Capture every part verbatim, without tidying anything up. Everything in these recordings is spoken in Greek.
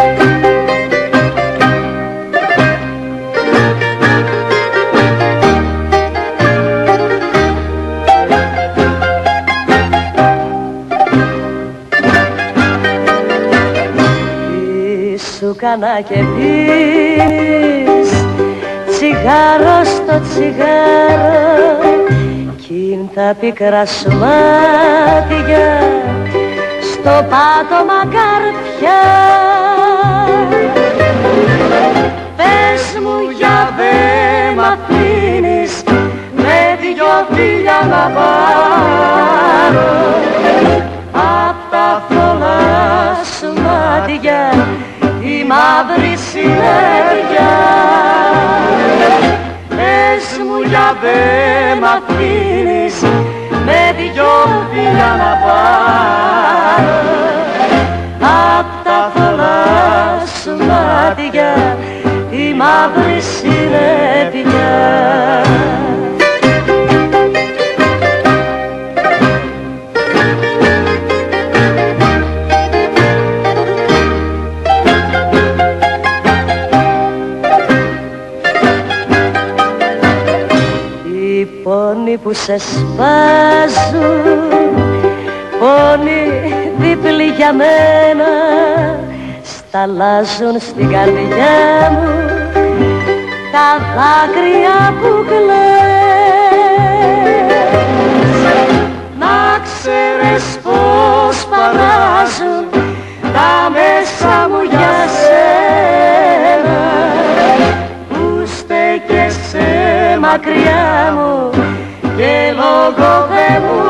Κάνα και πίνεις τσιγάρο στο τσιγάρο κι είναι τα πικρά σου μάτια στο πάτωμα καρδιά. Πες μου για δε μ' αφήνεις με δυο φίλια να πάρω απ' τα θολά σου μάτια η μαύρη συνέχεια. Πες μου για δε μ' αφήνεις με δυο φίλια να πάρω απ' τα θολά σου μάτια η μαύρη συνέχεια. Πόνοι που σε σπάζουν, πόνοι δίπλοι για μένα, σταλάζουν στην καρδιά μου τα δάκρυα που κλαις. Να ξέρεις πως παράζουν τα μέσα μου για σένα που στέκεσαι μακριά μου και λόγο δεν μου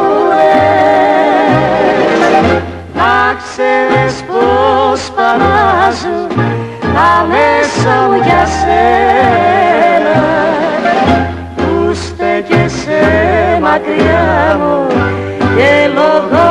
λες. Να ξέρεις πως παράζουν τα μέσα μου για σένα που στέκεσαι μακριά μου και λόγο